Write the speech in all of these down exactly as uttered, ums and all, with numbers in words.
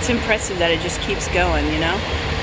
it's impressive that it just keeps going, you know?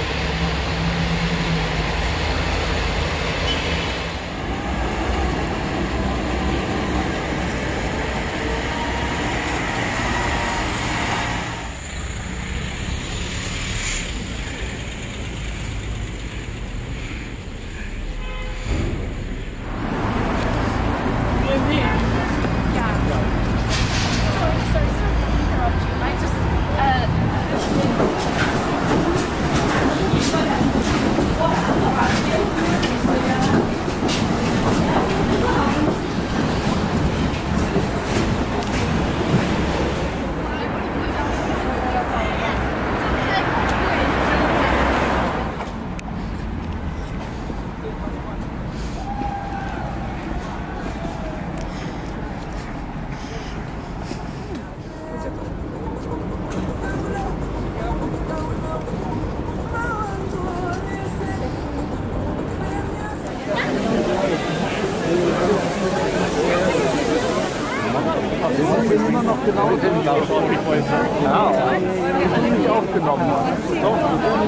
Immer noch genau so, wie ja, die nicht aufgenommen haben. Doch,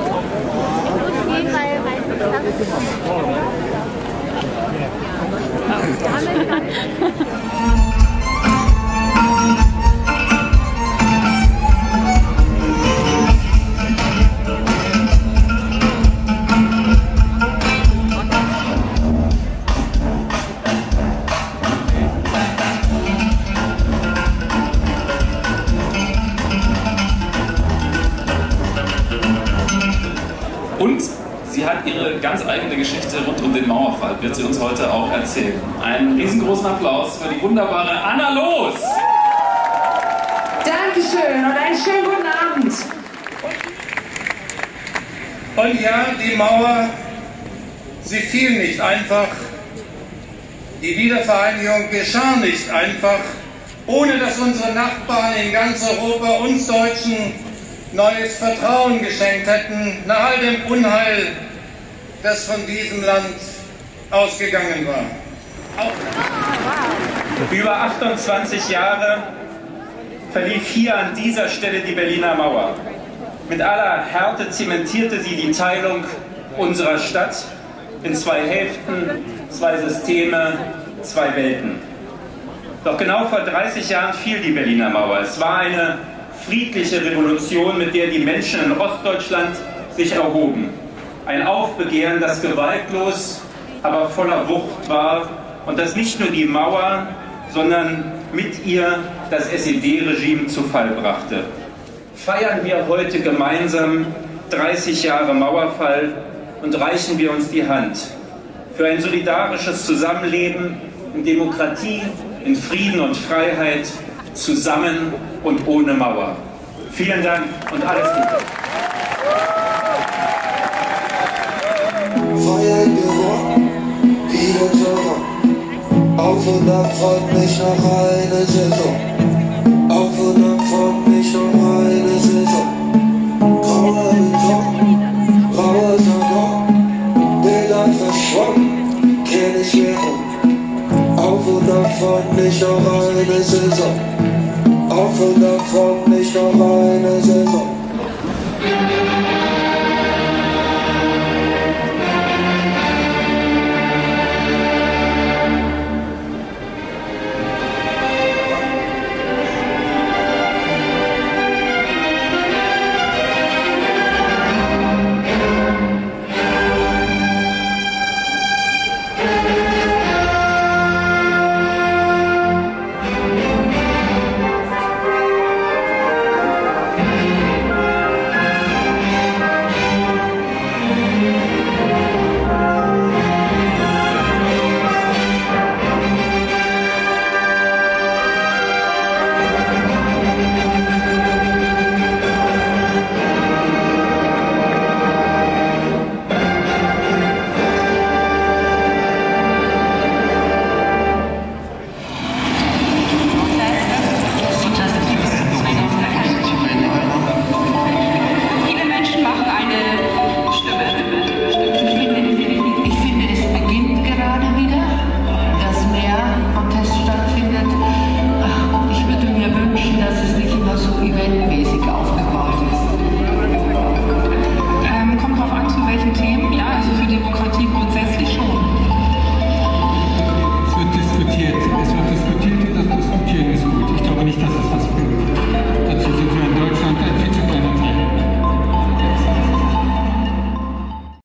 Und sie hat ihre ganz eigene Geschichte rund um den Mauerfall, wird sie uns heute auch erzählen. Einen riesengroßen Applaus für die wunderbare Anna Loos! Dankeschön und einen schönen guten Abend! Und ja, die Mauer, sie fiel nicht einfach. Die Wiedervereinigung geschah nicht einfach, ohne dass unsere Nachbarn in ganz Europa uns Deutschen neues Vertrauen geschenkt hätten, nach all dem Unheil, das von diesem Land ausgegangen war. Auch über achtundzwanzig Jahre verlief hier an dieser Stelle die Berliner Mauer. Mit aller Härte zementierte sie die Teilung unserer Stadt in zwei Hälften, zwei Systeme, zwei Welten. Doch genau vor dreißig Jahren fiel die Berliner Mauer. Es war eine friedliche Revolution, mit der die Menschen in Ostdeutschland sich erhoben. Ein Aufbegehren, das gewaltlos, aber voller Wucht war und das nicht nur die Mauer, sondern mit ihr das S E D-Regime zu Fall brachte. Feiern wir heute gemeinsam dreißig Jahre Mauerfall und reichen wir uns die Hand für ein solidarisches Zusammenleben in Demokratie, in Frieden und Freiheit, zusammen und ohne Mauer. Vielen Dank und alles Gute. Feier gewonnen, wieder Terror. Auf und ab freut mich noch eine Saison. Auf und ab freut mich noch eine Saison. Grauer Beton, grauer Jargon, Bilder verschwommen, kenn ich mehr um. Auf und ab freut mich noch eine Saison. Auf und ab freut mich noch eine Saison.